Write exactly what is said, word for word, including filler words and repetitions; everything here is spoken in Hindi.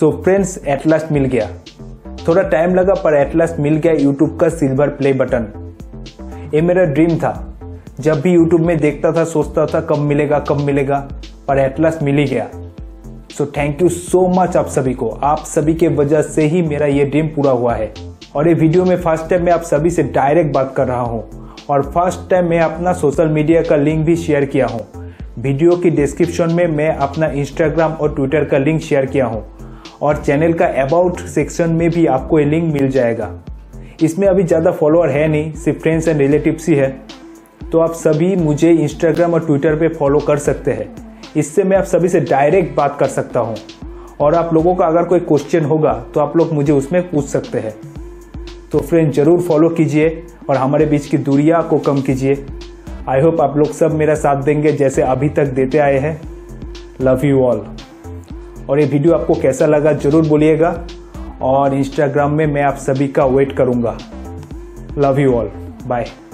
सो फ्रेंड्स, एट लास्ट मिल गया। थोड़ा टाइम लगा पर एट लास्ट मिल गया यूट्यूब का सिल्वर प्ले बटन। ये मेरा ड्रीम था। जब भी यूट्यूब में देखता था सोचता था कब मिलेगा कब मिलेगा, पर एट लास्ट मिल ही गया। So thank you so much आप सभी को। आप सभी के वजह से ही मेरा ये ड्रीम पूरा हुआ है। और ये वीडियो में फर्स्ट टाइम मैं आप सभी से डायरेक्ट बात कर रहा हूँ और फर्स्ट टाइम मैं अपना सोशल मीडिया का लिंक भी शेयर किया हूँ। वीडियो की डिस्क्रिप्शन में मैं अपना इंस्टाग्राम और ट्विटर का लिंक शेयर किया हूँ और चैनल का अबाउट सेक्शन में भी आपको ये लिंक मिल जाएगा। इसमें अभी ज़्यादा फॉलोअर है नहीं, सिर्फ फ्रेंड्स एंड रिलेटिव्स ही है। तो आप सभी मुझे इंस्टाग्राम और ट्विटर पे फॉलो कर सकते हैं। इससे मैं आप सभी से डायरेक्ट बात कर सकता हूँ और आप लोगों का अगर कोई क्वेश्चन होगा तो आप लोग मुझे उसमें पूछ सकते हैं। तो फ्रेंड ज़रूर फॉलो कीजिए और हमारे बीच की दूरियां को कम कीजिए। आई होप आप लोग सब मेरा साथ देंगे जैसे अभी तक देते आए हैं। Love you all. और ये वीडियो आपको कैसा लगा ज़रूर बोलिएगा और इंस्टाग्राम में मैं आप सभी का वेट करूँगा। Love you all. बाय।